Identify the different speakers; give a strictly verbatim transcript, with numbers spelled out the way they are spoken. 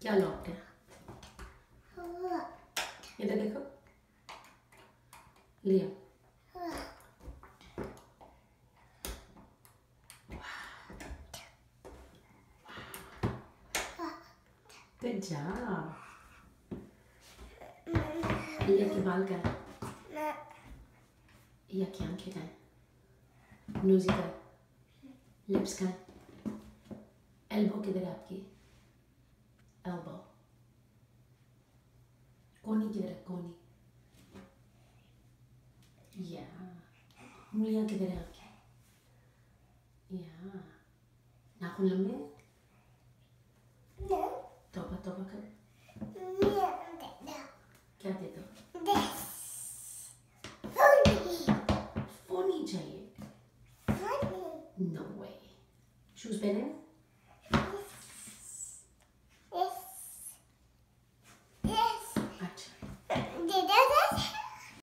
Speaker 1: क्या लॉक्ड है? इधर देखो, लिया। Good job. लिया के बाल का है, या की आंखें का है, नोज़ी का है, लिप्स का है, एल्बो किधर है आपकी? एल्बो। कोनी किधर है? कोनी। या उंगलियां किधर है आपकी? या नाखून लंबे हैं? तौबा तौबा कर। क्या दे दो? फोनी चाहिए? नो वे। शूज पहने हैं?